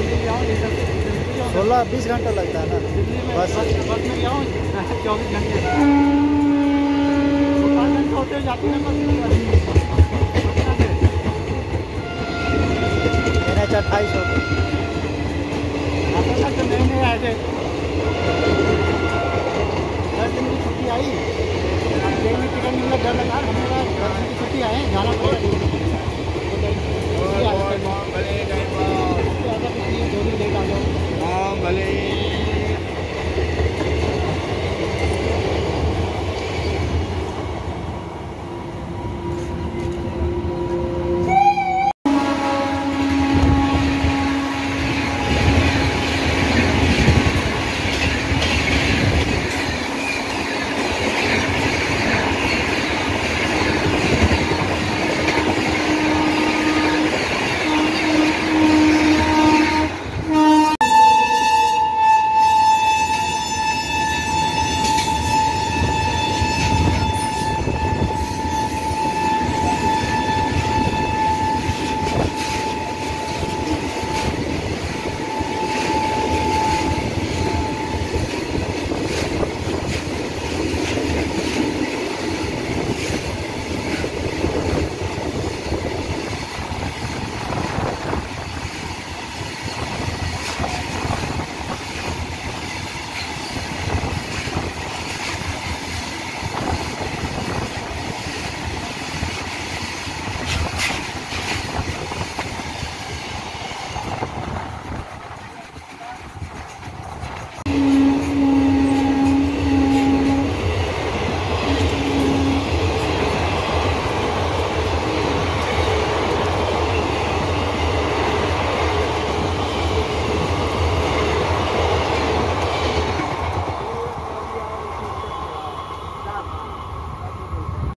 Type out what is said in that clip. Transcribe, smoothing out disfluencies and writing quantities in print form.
16-20 घंटा लगता है ना बस में गया हूँ 24 घंटे 5 घंटे होते जाती है ना NH 28 हो तो नए आए थे 10 दिन की छुट्टी आई, अब ट्रेन में टिकट मिलना डर लगा, हमने कहा 10 दिन की छुट्टी आए जाना पड़ेगा।